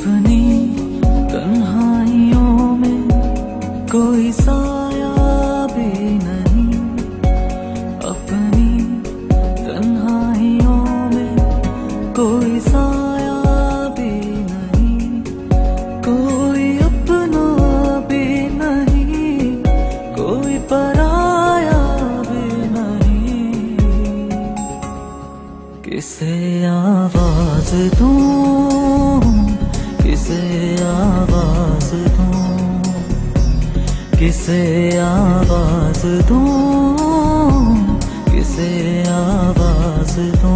अपनी तन्हाइयों में कोई साया भी नहीं, अपनी तन्हाइयों में कोई साया भी नहीं, कोई अपना भी नहीं, कोई पराया भी नहीं। किसे आवाज दूं, किसे आवाज दूं, किसे आवाज दूं, किसे आवाज दूं।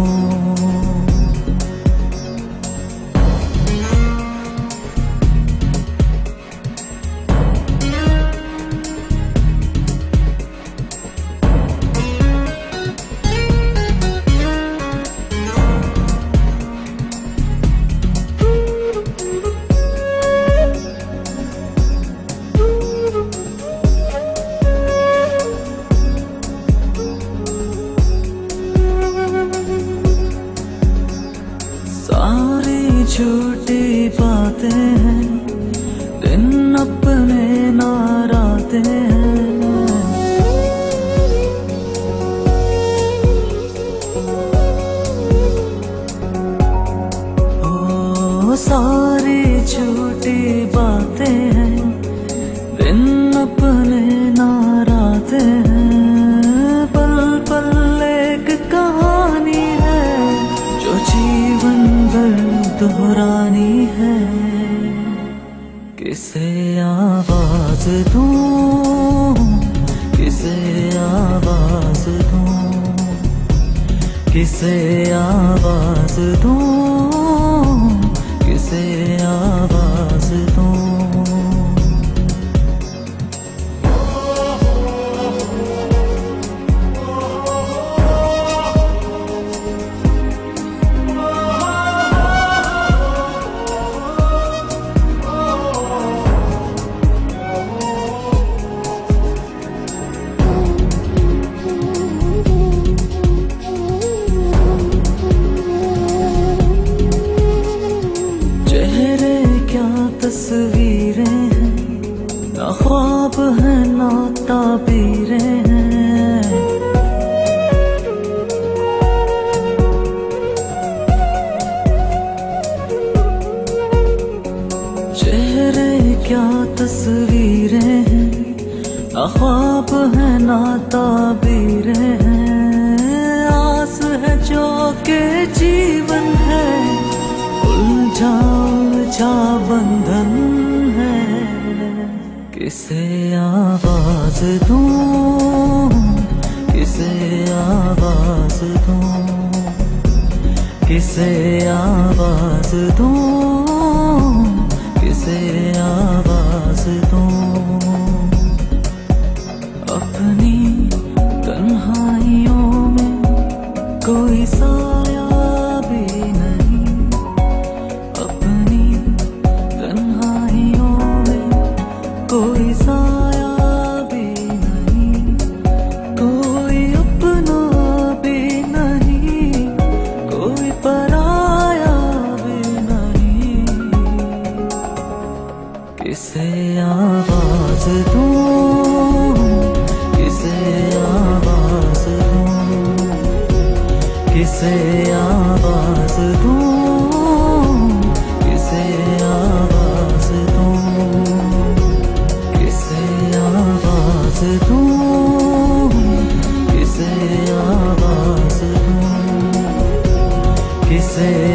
सारी झूठी बातें हैं, दिन अपने नाराते हैं। ओ सारी झूठी बातें हैं, दिन अपने नाराते हैं। पल पल एक कहानी है जो जीवन भर दोहरानी है। किसे आवाज दूं, किसे आवाज दूं, किसे आवाज दूं, किसे आवाज दूं। तस्वीरें हैं, ना ख्वाब है ना ताबीरें हैं। चेहरे क्या तस्वीरें हैं, ना ख्वाब है ना ताबीरें हैं। आस है जो के जीवन है, उलझा उलझा बंधन है। किसे आवाज दूं, किसे आवाज दूं, किसे आवाज दूं, किसे आवाज दूं। अपनी तन्हाइयों में कोई साया भी नहीं, अपनी तन्हाइयों में कोई साया भी नहीं, कोई अपना भी नहीं, कोई पराया भी नहीं। किसे आवाज दूं, किसे आवाज दूं, किसे आवाज दूं, किसे आवाज दूं, किसे आवाज दूं, किसे आवाज दूं, किसे